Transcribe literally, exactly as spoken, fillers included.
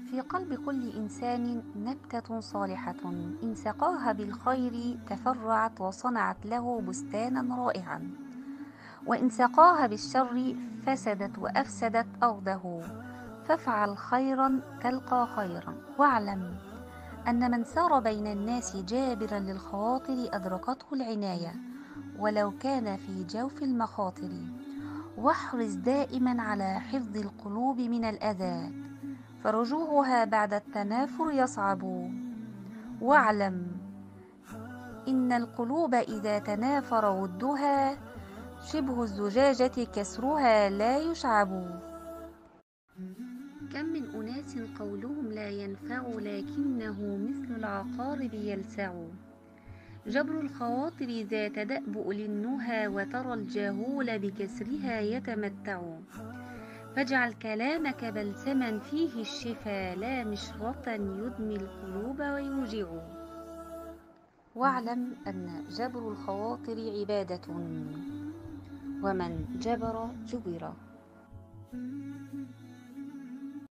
في قلب كل إنسان نبتة صالحة، إن سقاها بالخير تفرعت وصنعت له بستانا رائعا، وإن سقاها بالشر فسدت وأفسدت أرضه. فافعل خيرا تلقى خيرا، واعلم أن من سار بين الناس جابرا للخواطر أدركته العناية ولو كان في جوف المخاطر. واحرص دائما على حفظ القلوب من الأذى، فرجوعها بعد التنافر يصعب. واعلم إن القلوب إذا تنافر ودها شبه الزجاجة كسرها لا يشعب. كم من أناس قولهم لا ينفع لكنه مثل العقارب يلسع. جبر الخواطر ذات دأبؤ للنهى، وترى الجاهول بكسرها يتمتع. فاجعل كلامك بلسما فيه الشفا، لا مشرة يدمي القلوب ويوجع. واعلم أن جبر الخواطر عبادة، ومن جبر جبر.